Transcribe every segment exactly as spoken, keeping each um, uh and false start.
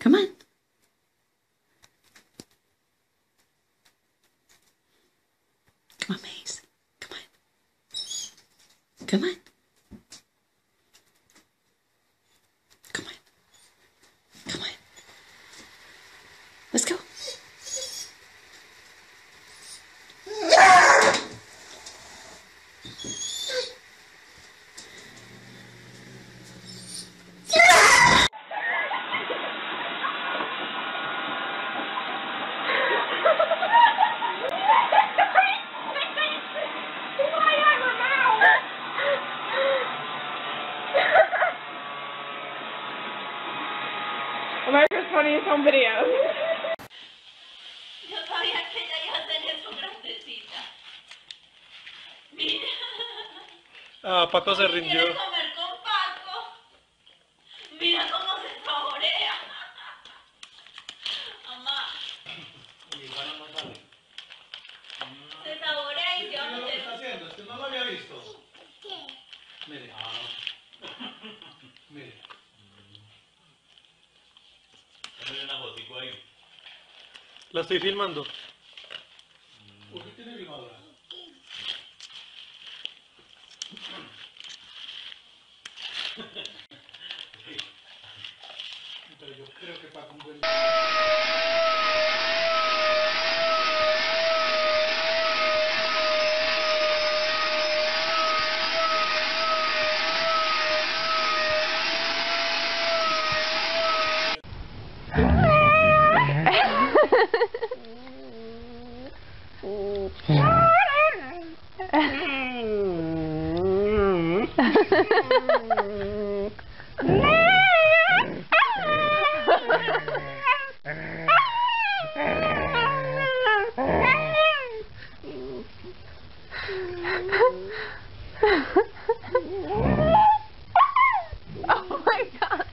Come on. Come on, Maze. Come on. Come on. Come on. Come on. Let's go. America's funniest home videos. Yo sabía que ella iba a tener su grandecita. Mira. Ah, Paco se rindió. ¿Quieres comer con Paco? Mira cómo se saborea. Mamá. Se saborea y se va a meter. ¿Qué está haciendo? ¿Usted no lo había visto? ¿Qué? Mire. Ah. Mire. La estoy filmando. ¿Por qué tiene filmadora? Pero yo creo que para un buen... Oh my God.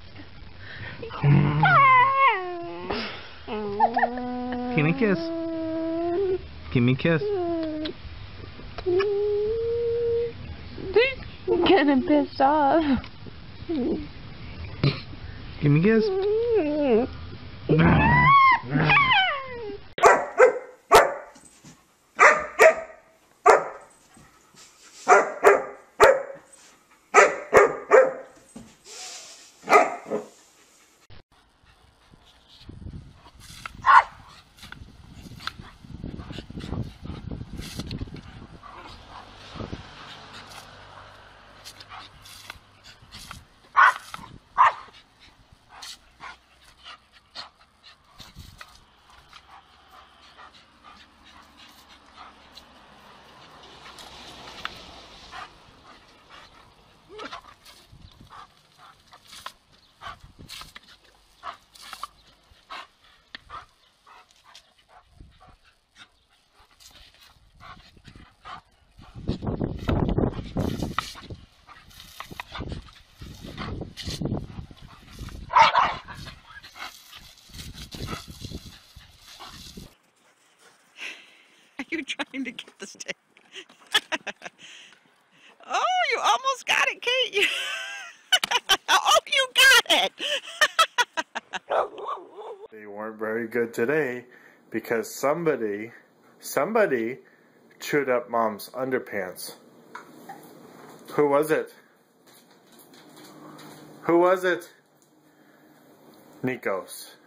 Give me a kiss. Give me a kiss. I'm getting pissed off. Give me a kiss. You're trying to get the stick. Oh, you almost got it, Kate. Oh, you got it. They weren't very good today because somebody, somebody chewed up Mom's underpants. Who was it? Who was it? Nikos.